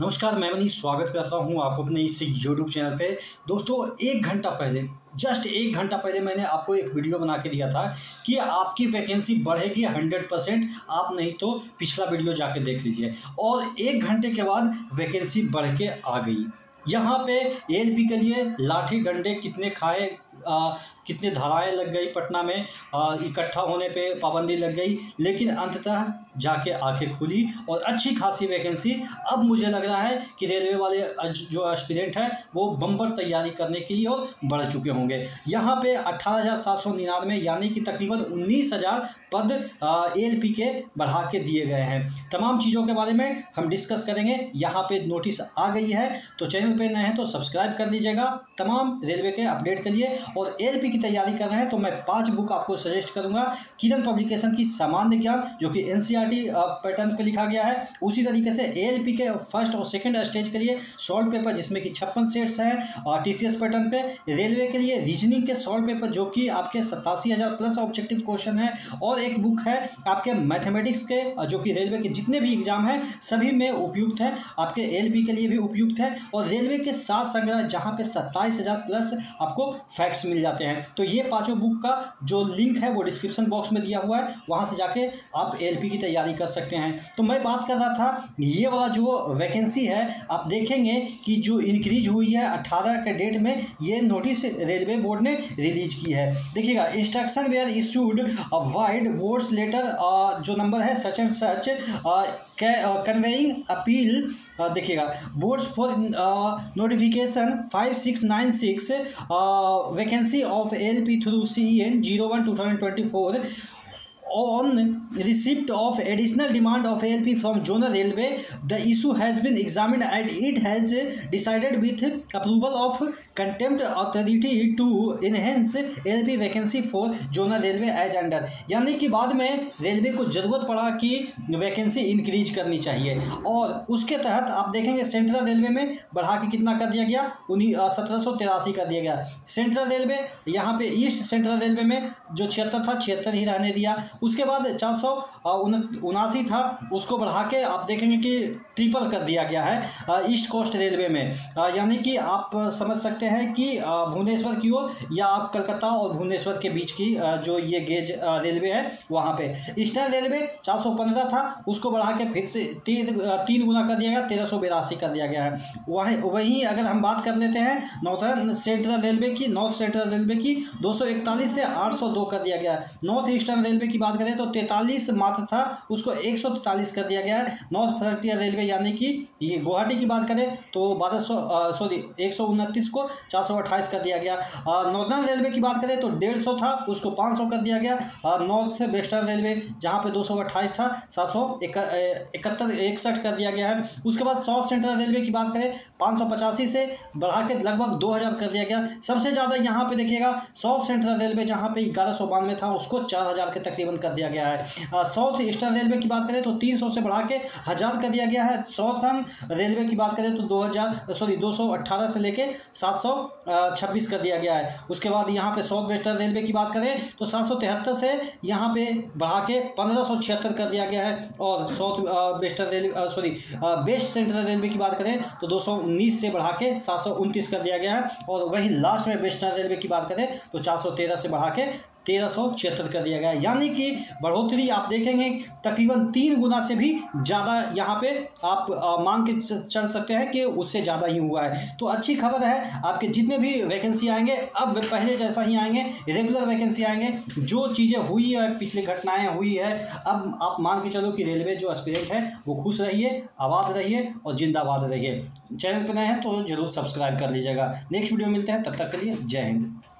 नमस्कार, मैं मनीष स्वागत करता हूं आपको अपने इस यूट्यूब चैनल पे। दोस्तों, जस्ट एक घंटा पहले मैंने आपको एक वीडियो बना के दिया था कि आपकी वैकेंसी बढ़ेगी 100%। आप नहीं तो पिछला वीडियो जाके देख लीजिए। और एक घंटे के बाद वैकेंसी बढ़ के आ गई। यहाँ पे एएलपी के लिए लाठी डंडे कितने खाए, कितने धाराएं लग गई पटना में, इकट्ठा होने पे पाबंदी लग गई, लेकिन अंततः जाके आंखें खुली और अच्छी खासी वैकेंसी। अब मुझे लग रहा है कि रेलवे वाले जो एस्पिरेंट हैं वो बम्पर तैयारी करने के लिए और बढ़ चुके होंगे। यहाँ पे 18,799 यानी कि तकरीबन 19,000 पद एएलपी के बढ़ा के दिए गए हैं। तमाम चीज़ों के बारे में हम डिस्कस करेंगे। यहाँ पे नोटिस आ गई है, तो चैनल पे नए हैं तो सब्सक्राइब कर लीजिएगा तमाम रेलवे के अपडेट के लिए। और एएलपी की तैयारी कर रहे हैं तो मैं 5 बुक आपको सजेस्ट करूंगा। किरण पब्लिकेशन की सामान्य ज्ञान, जो कि एनसीईआरटी पैटर्न पे लिखा गया है। उसी तरीके से एएलपी के फर्स्ट और सेकंड स्टेज के लिए सॉल्व पेपर, जिसमें कि 56 सेट्स हैं और टीसीएस पैटर्न पे। रेलवे के लिए रीजनिंग के सॉल्व पेपर, जो कि आपके 87,000 प्लस ऑब्जेक्टिव क्वेश्चन है। और एक बुक है आपके मैथमेटिक्स के, जो कि रेलवे के जितने भी एग्जाम हैं सभी में उपयुक्त है, आपके एएलपी के लिए भी उपयुक्त है। और रेलवे के 7 संग्रह, जहाँ पे 27,000 प्लस आपको फैक्ट्स मिल जाते हैं। तो ये पांचों बुक का जो लिंक है वो डिस्क्रिप्शन बॉक्स में दिया हुआ है, वहां से जाके आप एएलपी की तैयारी कर सकते हैं। तो मैं बात कर रहा था, ये वाला जो वैकेंसी है, आप देखेंगे कि जो इंक्रीज हुई है 18 के डेट में, ये नोटिस रेलवे बोर्ड ने रिलीज की है। देखिएगा, instruction were issued a vide boards letter, जो नंबर है such and such conveying appeal. देखिएगा, boards for notification 5696 vacancy of ALP through CEN 01/2024 on receipt of additional demand of ALP from Zonal Railway. The issue has been examined and it has decided with approval of contempt authority to enhance ALP vacancy for Zonal Railway as under। यानी कि बाद में railway को जरूरत पड़ा कि vacancy increase करनी चाहिए, और उसके तहत आप देखेंगे सेंट्रल रेलवे में बढ़ा के कितना कर दिया गया, 1783 कर दिया गया। सेंट्रल रेलवे, यहाँ पे ईस्ट सेंट्रल रेलवे में जो 76 था 76 ही रहने दिया। उसके बाद 479 था, उसको बढ़ा के आप देखेंगे कि ट्रिपल कर दिया गया है ईस्ट कोस्ट रेलवे में। यानी कि आप समझ सकते हैं कि भुवनेश्वर की ओर या आप कलकत्ता और भुवनेश्वर के बीच की जो ये गेज रेलवे है वहाँ पे। ईस्टर्न रेलवे 415 था, उसको बढ़ा के फिर से 3 गुना कर दिया गया, 1382 कर दिया गया है। वहीं अगर हम बात कर लेते हैं नॉर्थ सेंट्रल रेलवे की 241 से 802 कर दिया गया। नॉर्थ ईस्टर्न रेलवे की बात करें तो 43 मात्र था, उसको 143 कर दिया गया है। नॉर्थ फ्रंटियर रेलवे यानी कि ये गुवाहाटी की बात करें तो 129 को 428 कर दिया गया। नॉर्दर्न रेलवे की बात करें तो 150 था, उसको 500 कर दिया गया। नॉर्थ वेस्टर्न रेलवे जहाँ पे 228 था, 761 कर दिया गया है। उसके बाद साउथ सेंट्रल रेलवे की बात करें 585 से बढ़ा के लगभग 2000 कर दिया गया। सबसे ज़्यादा यहाँ पे देखिएगा साउथ सेंट्रल रेलवे जहाँ पे 1192 था, उसको 4000 के तकरीबन कर दिया गया है। साउथ ईस्टर्न रेलवे की बात करें तो 300 से बढ़ा के 1000 कर दिया गया है। साउथर्न रेलवे की बात करें तो 218 से लेके 726 कर दिया गया है। उसके बाद यहाँ पे साउथ वेस्टर्न रेलवे की बात करें तो 773 से यहाँ पे बढ़ा के 1576 कर दिया गया है। और south western railway west central railway की बात करें तो 219 से बढ़ा के 729 कर दिया गया है। और वहीं लास्ट में वेस्टर्न रेलवे की बात करें तो 413 से बढ़ा के 1376 कर दिया गया। यानी कि बढ़ोतरी आप देखेंगे तकरीबन 3 गुना से भी ज़्यादा यहाँ पे आप मान के चल सकते हैं कि उससे ज़्यादा ही हुआ है। तो अच्छी खबर है, आपके जितने भी वैकेंसी आएंगे अब पहले जैसा ही आएंगे, रेगुलर वैकेंसी आएंगे। जो चीज़ें हुई है, पिछली घटनाएं हुई है, अब आप मान के चलो कि रेलवे जो एस्पिरेंट है वो खुश रहिए, आबाद रहिए और जिंदाबाद रहिए। चैनल पर नए हैं तो जरूर सब्सक्राइब कर लीजिएगा। नेक्स्ट वीडियो मिलते हैं, तब तक के लिए जय हिंद।